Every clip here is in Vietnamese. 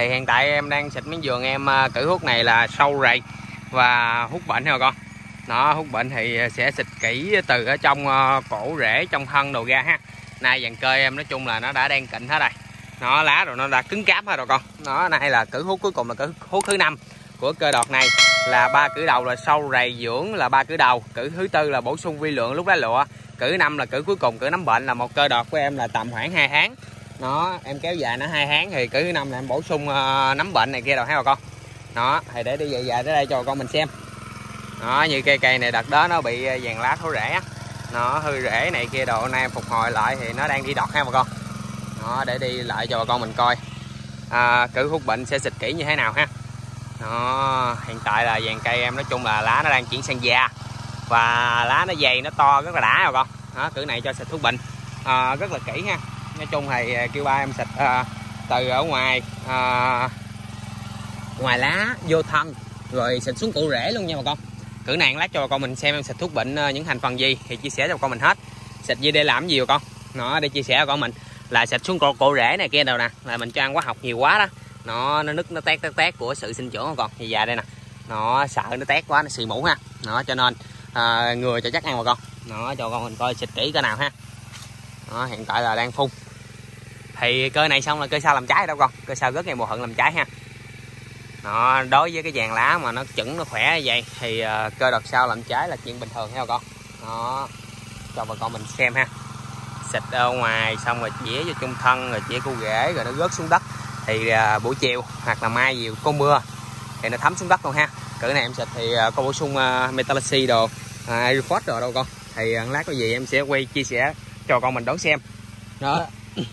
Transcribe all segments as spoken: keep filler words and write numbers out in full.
Thì hiện tại em đang xịt miếng vườn em cử hút này là sâu rầy và hút bệnh ha bà con. Nó hút bệnh thì sẽ xịt kỹ từ ở trong cổ rễ, trong thân đồ ra ha. Nay dàn cơi em nói chung là nó đã đang kịnh hết rồi. Nó lá rồi nó đã cứng cáp hết rồi con. Nó nay là cử hút cuối cùng là cử hút thứ năm của cơ đọt này, là ba cử đầu là sâu rầy dưỡng là ba cử đầu, cử thứ tư là bổ sung vi lượng lúc lá lụa, cử năm là cử cuối cùng cử nấm bệnh. Là một cơ đọt của em là tầm khoảng hai tháng. Nó em kéo dài nó hai tháng thì cử thứ năm là em bổ sung uh, nấm bệnh này kia rồi ha bà con. Đó thì để đi dài dài tới đây cho bà con mình xem. Đó, như cây cây này đợt đó nó bị vàng lá thối rễ á, nó hư rễ này kia đồ, nay phục hồi lại thì nó đang đi đọt ha bà con. Đó, để đi lại cho bà con mình coi à, cử hút bệnh sẽ xịt kỹ như thế nào ha. Đó, hiện tại là dàn cây em nói chung là lá nó đang chuyển sang da và lá nó dày, nó to rất là đã bà con. Đó, cử này cho xịt thuốc bệnh à, rất là kỹ ha. Nói chung thì kêu ba em xịt à, từ ở ngoài à, ngoài lá vô thân rồi xịt xuống cụ rễ luôn nha bà con. Cử này lát cho bà con mình xem em xịt thuốc bệnh những thành phần gì thì chia sẻ cho bà con mình hết. Xịt gì để làm gì bà con? Nó để chia sẻ cho bà con mình là xịt xuống cổ, cổ rễ này kia đâu nè, là mình cho ăn hóa học nhiều quá đó. Nó nó nứt nó tét tét tét của sự sinh trưởng bà con. Thì dài đây nè. Nó sợ nó tét quá nó xì mũ ha. Nó cho nên à, người cho chắc ăn bà con. Nó cho bà con mình coi xịt kỹ cái nào ha. Đó, hiện tại là đang phun. Thì cơ này xong là cơ sau làm trái đâu con. Cơ sau rất ngày mùa hận làm trái ha. Đó, đối với cái vàng lá mà nó chững nó khỏe như vậy thì uh, cơ đợt sau làm trái là chuyện bình thường ha bà con. Đó, cho bà con mình xem ha. Xịt ở ngoài xong rồi chĩa vô trung thân rồi chĩa cu rễ rồi nó rớt xuống đất thì uh, buổi chiều hoặc là mai nhiều có mưa thì nó thấm xuống đất luôn ha. Cỡ này em xịt thì uh, có bổ sung uh, Metalaxy đồ, uh, Aerofos đồ đâu con. Thì uh, lát có gì em sẽ quay chia sẻ cho con mình đón xem. Đó.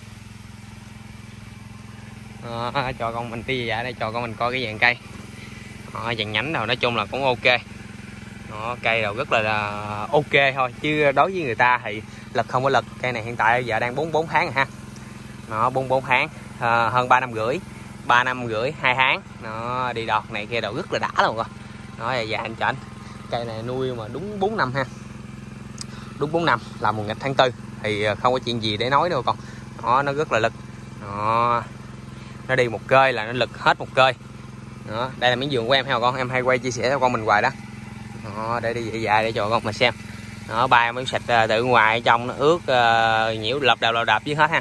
Đó, cho con mình tí dạ đây cho con mình coi cái dàn cây. Đó, dàn nhánh nào nói chung là cũng ok. Đó, cây đầu rất là, là ok thôi, chứ đối với người ta thì lực không có lực. Cây này hiện tại giờ đang bốn mươi bốn tháng rồi ha. Nó bốn mươi bốn tháng, à, hơn ba năm rưỡi, ba năm rưỡi, hai tháng. Nó đi đọt này kia đầu rất là đã luôn rồi. Nó dài dài anh chảnh. Cây này nuôi mà đúng bốn năm ha. Đúng bốn năm là mùa nghịch tháng tư thì không có chuyện gì để nói đâu con. Đó, nó rất là lực. Đó, nó đi một cơi là nó lực hết một cơi. Đó, đây là miếng vườn của em ha con, em hay quay chia sẻ cho con mình hoài đó. Đó, để đi dài dài để cho con mình xem. Đó, ba mới xịt từ ngoài trong nó ướt uh, nhiễu lợp đào lợp đạp dưới hết ha.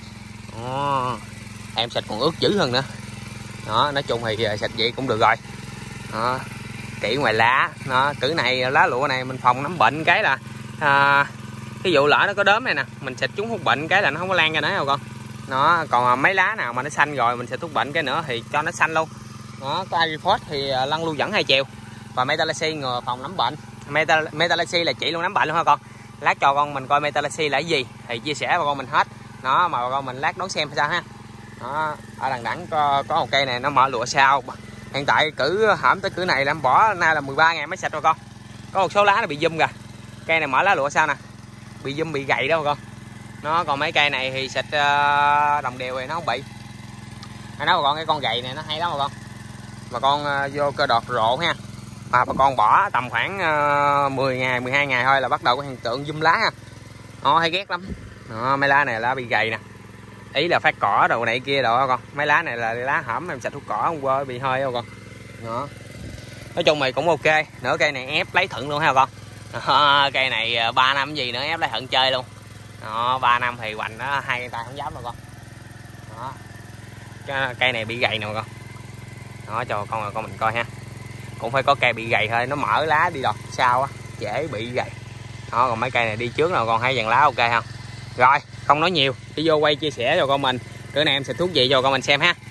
Đó, em xịt còn ướt dữ hơn nữa. Đó, nói chung thì xịt vậy cũng được rồi. Đó, kỹ ngoài lá. Nó cử này lá lụa này mình phòng nấm bệnh cái là uh, ví dụ lỡ nó có đốm này nè, mình xịt chúng hút bệnh cái là nó không có lan ra nữa đâu con. Nó còn mấy lá nào mà nó xanh rồi mình sẽ thuốc bệnh cái nữa thì cho nó xanh luôn. Đó, có Aerofos thì lăn lưu dẫn hai chiều và Metalaxy ngừa phòng nấm bệnh. Metal, Metalaxy là chỉ luôn nấm bệnh luôn ha con. Lát cho con mình coi Metalaxy là cái gì thì chia sẻ với con mình hết. Nó mà con mình lát đón xem sao ha. Đó, ở đằng đẳng có, có một cây này nó mở lụa sao. Hiện tại cử hởm tới cử này là em bỏ nay là mười ba ngàn mới xịt rồi con. Có một số lá nó bị zoom kìa. Cây này mở lá lụa sao nè, bị zoom bị gầy đó con. Nó còn mấy cây này thì xịt uh, đồng đều thì nó không bị. Hay nói bà con cái con gầy này nó hay lắm bà con. Bà con uh, vô cơ đọt rộ ha. Mà bà con bỏ tầm khoảng uh, mười ngày, mười hai ngày thôi là bắt đầu có hiện tượng zoom lá ha. Nó hay ghét lắm. Đó, mấy lá này lá bị gầy nè. Ý là phát cỏ đồ này kia đồ con. Mấy lá này là lá hẩm em xịt thuốc cỏ hôm qua bị hơi không con. Đó. Nói chung mày cũng ok. Nửa cây này ép lấy thận luôn ha con. Đó, cây này ba năm gì nữa ép lấy thận chơi luôn. Đó, ba năm thì hoành nó hai tay không dám đâu con. Đó. Cái cây này bị gầy nè con. Đó, cho con con mình coi ha. Cũng phải có cây bị gầy thôi, nó mở lá đi đọt sao á, dễ bị gầy. Đó, còn mấy cây này đi trước nào con thấy dàn lá ok không? Rồi, không nói nhiều, đi vô quay chia sẻ cho con mình. Cái này em sẽ thuốc gì cho con mình xem ha.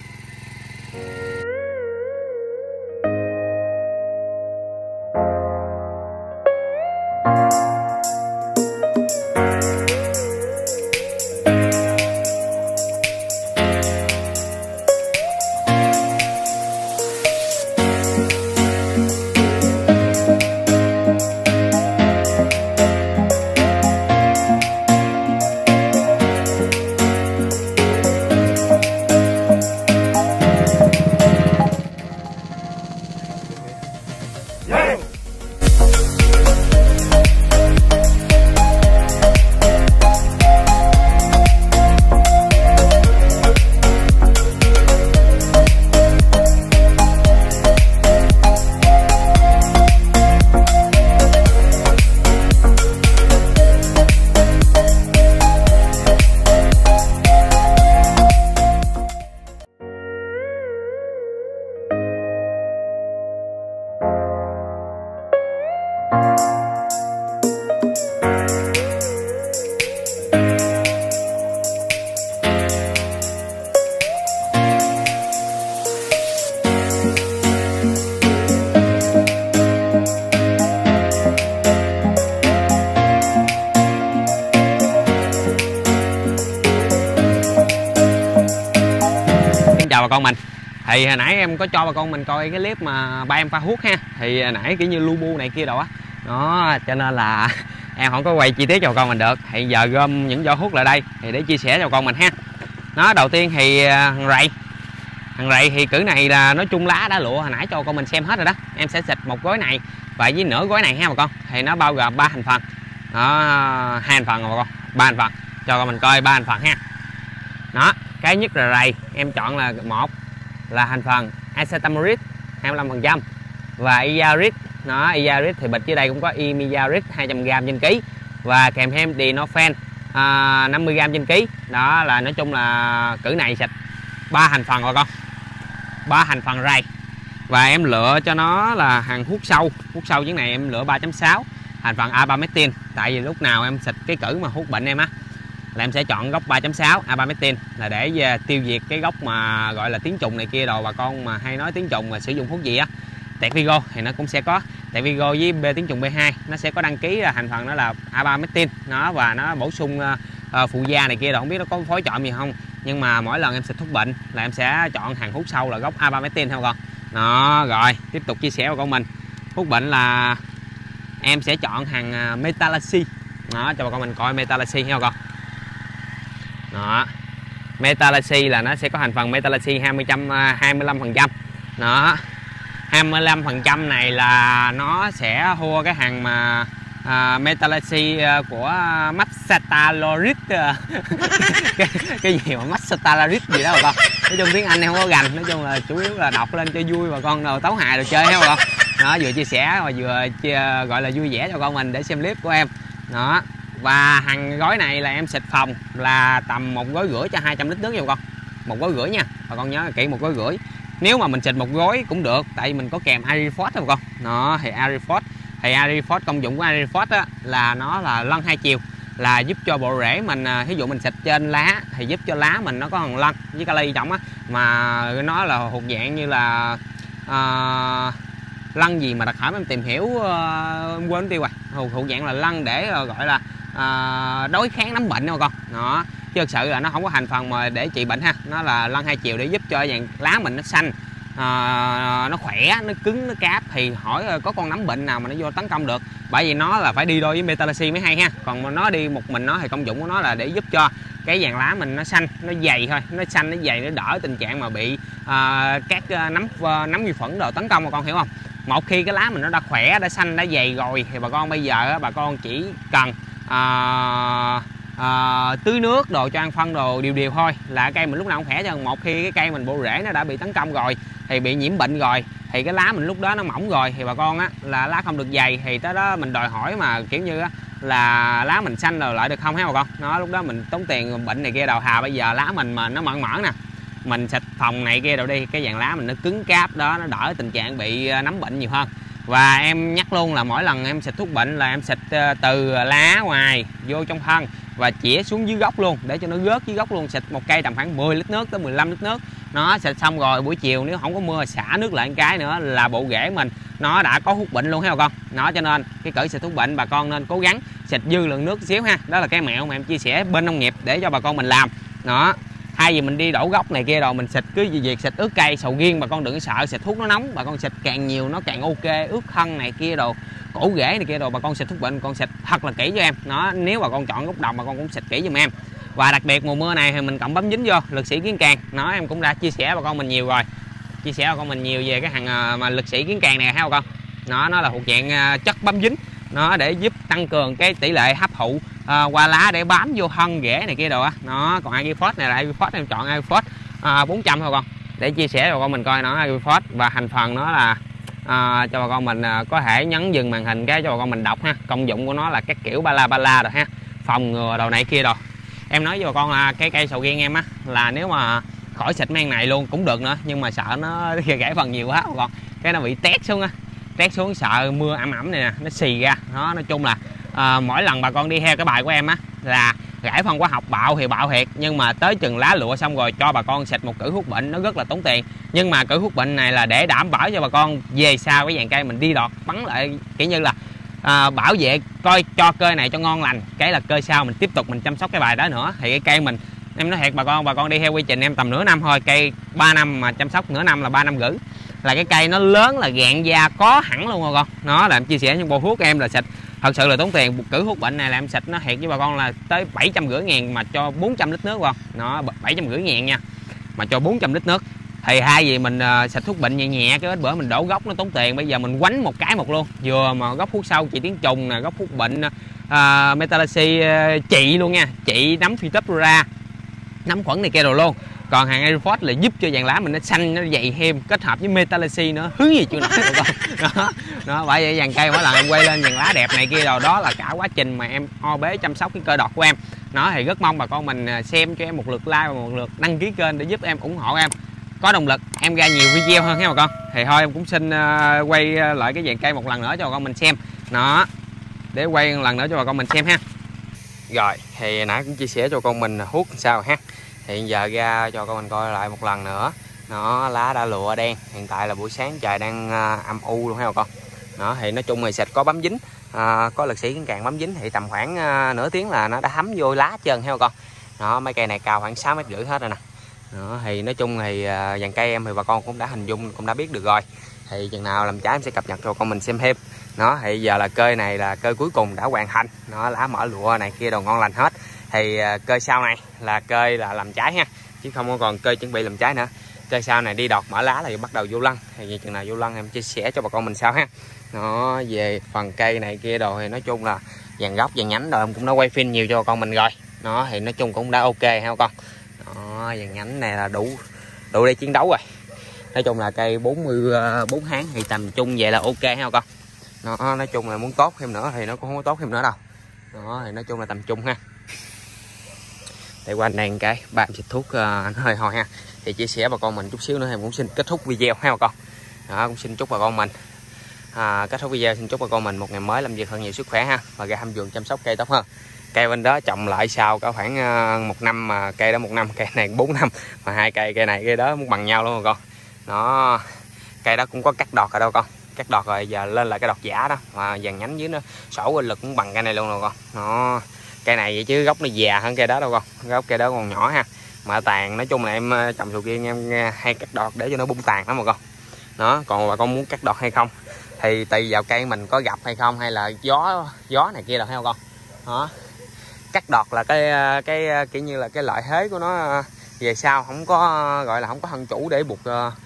con mình. Thì hồi nãy em có cho bà con mình coi cái clip mà ba em pha hút ha, thì hồi nãy kiểu như lu bu này kia đồ á đó, cho nên là em không có quay chi tiết cho bà con mình được. Hiện giờ gom những vỏ hút lại đây thì để chia sẻ cho bà con mình ha. Nó đầu tiên thì thằng rầy thằng rầy thì cử này là nói chung lá đã lụa hồi nãy cho con mình xem hết rồi đó. Em sẽ xịt một gói này và với nửa gói này ha bà con, thì nó bao gồm ba thành phần đó, hai thành phần rồi bà con, ba thành phần cho con mình coi ba thành phần ha. Đó, cái nhất là rầy em chọn là một là thành phần acetamurid hai mươi lăm phần trăm và iarit. Nó iarit thì bịch dưới đây cũng có imiarit hai trăm gam trên ký và kèm thêm dinofen à, năm mươi gam trên ký. Đó là nói chung là cử này xịt ba thành phần rồi con, ba thành phần rầy. Và em lựa cho nó là hàng hút sâu, hút sâu cái này em lựa ba chấm sáu thành phần abametin, tại vì lúc nào em xịt cái cử mà hút bệnh em á là em sẽ chọn gốc ba chấm sáu abametin là để tiêu diệt cái gốc mà gọi là tiếng trùng này kia đồ. Bà con mà hay nói tiếng trùng mà sử dụng thuốc gì á, tẹt Vigo thì nó cũng sẽ có tẹt Vigo với B, tiếng trùng B hai nó sẽ có đăng ký là thành phần đó là abametin nó, và nó bổ sung uh, phụ gia này kia đồ, không biết nó có phối trộn gì không, nhưng mà mỗi lần em xịt thuốc bệnh là em sẽ chọn hàng hút sâu là gốc abametin không con. Đó, rồi tiếp tục chia sẻ của con mình hút bệnh là em sẽ chọn hàng Metalaxy. Đó, cho bà con mình coi Metalaxy không con. Đó, Metalaxy là nó sẽ có thành phần Metalaxy hai mươi trăm hai mươi lăm phần trăm. Đó, hai mươi lăm phần trăm này là nó sẽ hua cái hàng mà à, Metalaxy của Maxatalorid cái, cái gì mà Maxatalorid gì đó bà con. Nói chung tiếng Anh em không có gành, nói chung là chủ yếu là đọc lên cho vui bà con, nào tấu hài rồi chơi hết bà con. Đó, vừa chia sẻ và vừa chia, gọi là vui vẻ cho con mình để xem clip của em. Đó, và hàng gói này là em xịt phòng là tầm một gói rưỡi cho hai trăm lít nước nha bà con, một gói rưỡi nha bà con, nhớ kỹ một gói rưỡi. Nếu mà mình xịt một gói cũng được, tại vì mình có kèm Arifort đó bà con. Đó, thì Arifort thì Arifort công dụng của Arifort á là nó là lân hai chiều, là giúp cho bộ rễ mình, ví dụ mình xịt trên lá thì giúp cho lá mình nó có thằng lân với kali trọng á, mà nó là thuộc dạng như là uh, lân gì mà đặc hảo em tìm hiểu uh, quên tiêu rồi, thuộc, thuộc dạng là lân để uh, gọi là uh, đối kháng nấm bệnh đó bà con. Đó, chứ thực sự là nó không có thành phần mà để trị bệnh ha, nó là lân hai chiều để giúp cho dạng lá mình nó xanh, à, nó khỏe, nó cứng, nó cáp. Thì hỏi có con nấm bệnh nào mà nó vô tấn công được, bởi vì nó là phải đi đôi với Metalaxy mới hay ha. Còn mà nó đi một mình nó thì công dụng của nó là để giúp cho cái vàng lá mình nó xanh, nó dày thôi, nó xanh, nó dày, nó đỡ tình trạng mà bị à, các nấm nấm vi khuẩn đồ tấn công, bà con hiểu không. Một khi cái lá mình nó đã khỏe, đã xanh, đã dày rồi thì bà con bây giờ bà con chỉ cần à, À, tưới nước đồ cho ăn phân đồ đều đều thôi là cây mình lúc nào cũng khỏe. Cho một khi cái cây mình bộ rễ nó đã bị tấn công rồi thì bị nhiễm bệnh rồi thì cái lá mình lúc đó nó mỏng rồi thì bà con á là lá không được dày, thì tới đó mình đòi hỏi mà kiểu như á là lá mình xanh rồi lại được không hả bà con. Nó lúc đó mình tốn tiền bệnh này kia đầu hà. Bây giờ lá mình mà nó mởn mởn nè, mình xịt phòng này kia đâu đi, cái vàng lá mình nó cứng cáp đó, nó đỡ tình trạng bị nấm bệnh nhiều hơn. Và em nhắc luôn là mỗi lần em xịt thuốc bệnh là em xịt từ lá ngoài vô trong thân và chĩa xuống dưới gốc luôn để cho nó rớt dưới gốc luôn. Xịt một cây tầm khoảng mười lít nước tới mười lăm lít nước. Nó xịt xong rồi buổi chiều nếu không có mưa xả nước lại một cái nữa là bộ rễ mình nó đã có hút bệnh luôn ha bà con. Nó cho nên cái cỡ xịt thuốc bệnh bà con nên cố gắng xịt dư lượng nước xíu ha. Đó là cái mẹo mà em chia sẻ bên nông nghiệp để cho bà con mình làm. Đó, thay vì mình đi đổ gốc này kia rồi mình xịt cứ việc xịt ướt cây sầu riêng, bà con đừng có sợ xịt thuốc nó nóng, bà con xịt càng nhiều nó càng ok, ướt thân này kia đồ, cổ rễ này kia đồ, bà con xịt thuốc bệnh con xịt thật là kỹ cho em. Nó nếu bà con chọn gốc đồng bà con cũng xịt kỹ giùm em. Và đặc biệt mùa mưa này thì mình cộng bấm dính vô lực sĩ kiến càng. Nó em cũng đã chia sẻ bà con mình nhiều rồi, chia sẻ bà con mình nhiều về cái hàng mà lực sĩ kiến càng này ha bà con. Nó nó là thuộc dạng chất bám dính, nó để giúp tăng cường cái tỷ lệ hấp thụ à, qua lá để bám vô thân rễ này kia đồ á. Nó còn Agrifort này là Agrifort em chọn Agrifort à, bốn trăm thôi bà con, để chia sẻ cho bà con mình coi nó Agrifort. Và thành phần nó là à, cho bà con mình à, có thể nhấn dừng màn hình cái cho bà con mình đọc ha. Công dụng của nó là các kiểu ba la ba la rồi ha, phòng ngừa đầu này kia rồi. Em nói với bà con là cái cây sầu riêng em á là nếu mà khỏi xịt men này luôn cũng được nữa, nhưng mà sợ nó gãy phần nhiều quá bà con, cái nó bị tét xuống á, tét xuống sợ mưa ẩm ẩm này nè nó xì ra. Nó nói chung là à, mỗi lần bà con đi theo cái bài của em á là gãy phân hóa học bạo thì bạo thiệt, nhưng mà tới chừng lá lụa xong rồi cho bà con xịt một cử hút bệnh nó rất là tốn tiền. Nhưng mà cử hút bệnh này là để đảm bảo cho bà con về sau cái dàn cây mình đi đọt bắn lại kiểu như là à, bảo vệ coi cho cây này cho ngon lành, cái là cây sau mình tiếp tục mình chăm sóc cái bài đó nữa thì cái cây mình Em nói thiệt bà con, bà con đi theo quy trình em tầm nửa năm thôi, cây ba năm mà chăm sóc nửa năm là ba năm rưỡi, là cái cây nó lớn là gạn da có hẳn luôn bà con. Nó là em chia sẻ những bộ thuốc em là xịt thật sự là tốn tiền. Cử thuốc bệnh này là em xịt nó thiệt với bà con là tới bảy trăm rưỡi ngàn mà cho bốn trăm lít nước không. Nó bảy trăm rưỡi ngàn nha mà cho bốn trăm lít nước. Thì hai gì mình uh, xịt thuốc bệnh nhẹ nhẹ, cái ít bữa mình đổ gốc nó tốn tiền. Bây giờ mình quánh một cái một luôn, vừa mà gốc thuốc sâu trị tiếng trùng nè, gốc thuốc bệnh uh, Metalaxy uh, trị luôn nha, trị nấm Phytophthora, nấm khuẩn này kia rồi luôn. Còn hàng Aeroforce là giúp cho vàng lá mình nó xanh, nó dày thêm, kết hợp với Metalaxy nữa hứ gì chưa nổi đó. Đó, bởi vậy vàng cây mỗi lần em quay lên vàng lá đẹp này kia rồi, đó là cả quá trình mà em o bế chăm sóc cái cơ đọt của em. Nó thì rất mong bà con mình xem cho em một lượt like và một lượt đăng ký kênh để giúp em ủng hộ em có động lực em ra nhiều video hơn nha bà con. Thì thôi em cũng xin uh, quay lại cái vàng cây một lần nữa cho bà con mình xem. Nó để quay một lần nữa cho bà con mình xem ha. Rồi thì nãy cũng chia sẻ cho con mình hút sao ha. Hiện giờ ra cho con mình coi lại một lần nữa. Nó lá đã lụa đen. Hiện tại là buổi sáng trời đang uh, âm u luôn ha bà con. Nó thì nói chung là xịt có bám dính, uh, có lực sĩ kiến càng bám dính thì tầm khoảng uh, nửa tiếng là nó đã thấm vô lá hết trơn ha bà con. Đó, mấy cây này cao khoảng sáu mét rưỡi hết rồi nè. Đó, thì nói chung thì uh, dàn cây em thì bà con cũng đã hình dung, cũng đã biết được rồi. Thì chừng nào làm trái em sẽ cập nhật cho con mình xem thêm. Nó thì giờ là cơi này là cơi cuối cùng đã hoàn thành. Nó lá mở lụa này kia đồ ngon lành hết. Thì uh, cơi sau này là cơi là làm trái ha, chứ không còn cơi chuẩn bị làm trái nữa. Cơi sau này đi đọt mở lá là bắt đầu vô lân. Thì chừng nào vô lân em chia sẻ cho bà con mình sau ha. Nó về phần cây này kia đồ thì nói chung là dàn gốc dàn nhánh rồi em cũng đã quay phim nhiều cho bà con mình rồi. Nó thì nói chung cũng đã ok ha bà con. Đó, dàn nhánh này là đủ đủ để chiến đấu rồi. Nói chung là cây bốn mươi bốn tháng thì tầm trung vậy là ok ha bà con. Nó nói chung là muốn tốt thêm nữa thì nó cũng không có tốt thêm nữa đâu. Đó thì nói chung là tầm trung ha. Để qua đây cái ba xịt thuốc uh, nó hơi hồi ha. Thì chia sẻ bà con mình chút xíu nữa em cũng xin kết thúc video ha bà con. Đó, cũng xin chúc bà con mình à, kết thúc video, xin chúc bà con mình một ngày mới làm việc hơn nhiều sức khỏe ha, và ra thăm vườn chăm sóc cây tốt hơn. Cây bên đó trồng lại sau có khoảng uh, một năm, mà cây đó một năm, cây này bốn năm, mà hai cây cây này cây đó muốn bằng nhau luôn bà con. Nó cây đó cũng có cắt đọt rồi đâu con, cắt đọt rồi giờ lên lại cái đọt giả đó, mà dàn nhánh dưới nó sổ lực cũng bằng cây này luôn rồi con. Nó cây này vậy chứ gốc nó già hơn cây đó đâu con, gốc cây đó còn nhỏ ha, mà tàn nói chung là em trồng sầu riêng em hay cắt đọt để cho nó bung tàn lắm mà con. Đó, còn bà con muốn cắt đọt hay không thì tùy vào cây mình có gặp hay không, hay là gió gió này kia là hay không con. Đó, cắt đọt là cái cái kiểu như là cái lợi thế của nó về sau, không có gọi là không có thân chủ để buộc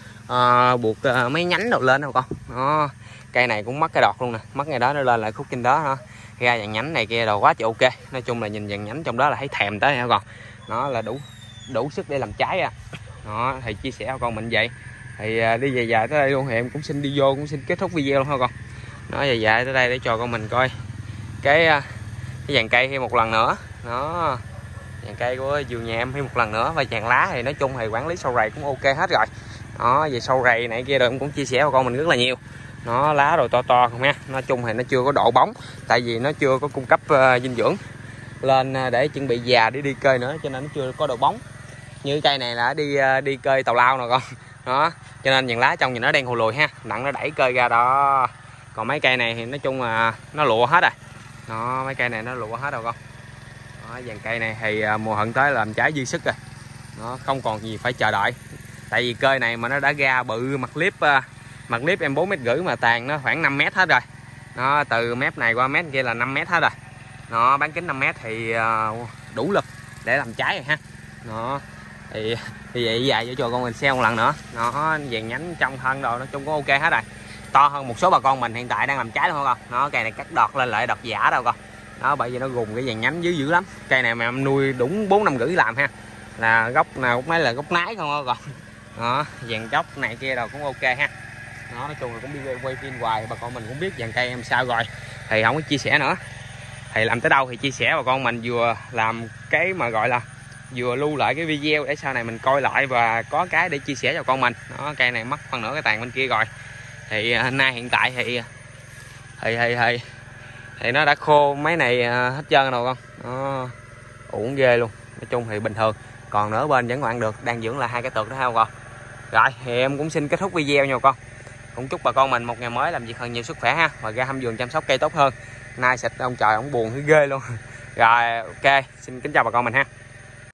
uh, buộc uh, mấy nhánh đầu lên đâu con. Đó, cây này cũng mất cái đọt luôn nè, mất ngày đó nó lên lại khúc trên đó đó, ra dàn nhánh này kia đồ quá trời ok. Nói chung là nhìn dàn nhánh trong đó là thấy thèm tới ha con. Nó là đủ đủ sức để làm trái à. Đó thì chia sẻ với con mình vậy. Thì uh, đi về dài tới đây luôn thì em cũng xin đi vô cũng xin kết thúc video luôn ha con. Nó về dài tới đây để cho con mình coi cái uh, cái dàn cây thêm một lần nữa. Nó dàn cây của vườn nhà em thêm một lần nữa, và dàn lá thì nói chung thì quản lý sâu rầy cũng ok hết rồi. Đó, về sâu rầy này kia rồi em cũng chia sẻ với con mình rất là nhiều. Nó lá rồi to to không ha. Nói chung thì nó chưa có độ bóng, tại vì nó chưa có cung cấp uh, dinh dưỡng lên để chuẩn bị già để đi cơi nữa, cho nên nó chưa có độ bóng. Như cây này là đi uh, đi cơi tàu lao nè con. Đó, cho nên dàn lá trong nhìn nó đen hù lùi ha, nặng nó đẩy cơi ra đó. Còn mấy cây này thì nói chung là nó lụa hết rồi. Đó, mấy cây này nó lụa hết rồi con. Đó, dàn cây này thì uh, mùa hận tới làm trái dư sức rồi. Nó không còn gì phải chờ đợi, tại vì cơi này mà nó đã ra bự mặt clip uh, mặt clip em bốn mét rưỡi mà tàn nó khoảng năm mét hết rồi. Nó từ mép này qua mét kia là năm mét hết rồi. Nó bán kính năm mét thì uh, đủ lực để làm trái rồi ha. Nó thì thì vậy dài cho con mình xem một lần nữa. Nó dàn nhánh trong thân đồ nói chung cũng ok hết rồi, to hơn một số bà con mình hiện tại đang làm trái đúng không con. Nó cây này cắt đọt lên lại đọt giả đâu con. Đó, bởi vì nó gùng cái dàn nhánh dưới dữ lắm. Cây này mà em nuôi đúng bốn năm rưỡi làm ha, là gốc nào cũng mấy là gốc nái không con. Đó, dàn gốc này kia đâu cũng ok ha. Nó nói chung là cũng đi quay phim hoài, bà con mình cũng biết dàn cây em sao rồi thì không có chia sẻ nữa. Thì làm tới đâu thì chia sẻ, bà con mình vừa làm cái mà gọi là vừa lưu lại cái video để sau này mình coi lại và có cái để chia sẻ cho con mình. Đó, cây này mất phần nửa cái tàn bên kia rồi. Thì uh, nay hiện tại thì thì thì thì, thì nó đã khô mấy này uh, hết trơn rồi con. Nó uổng ghê luôn. Nói chung thì bình thường, còn nửa bên vẫn còn được, đang dưỡng là hai cái tược đó không con. Rồi thì em cũng xin kết thúc video nha con. Cũng chúc bà con mình một ngày mới làm việc hơn nhiều sức khỏe ha, và ra thăm vườn chăm sóc cây tốt hơn. Nay xịt ông trời ông buồn thấy ghê luôn. Rồi ok, xin kính chào bà con mình ha.